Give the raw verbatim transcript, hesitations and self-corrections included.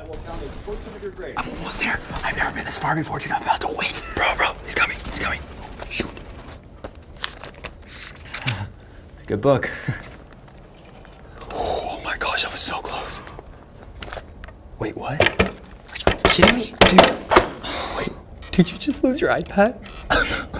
I'm almost there. I've never been this far before, dude. I'm about to win. Bro, bro, he's coming. He's coming. Shoot. Good book. Oh my gosh, that was so close. Wait, what? Are you kidding me? Dude. Wait, did you just lose your iPad?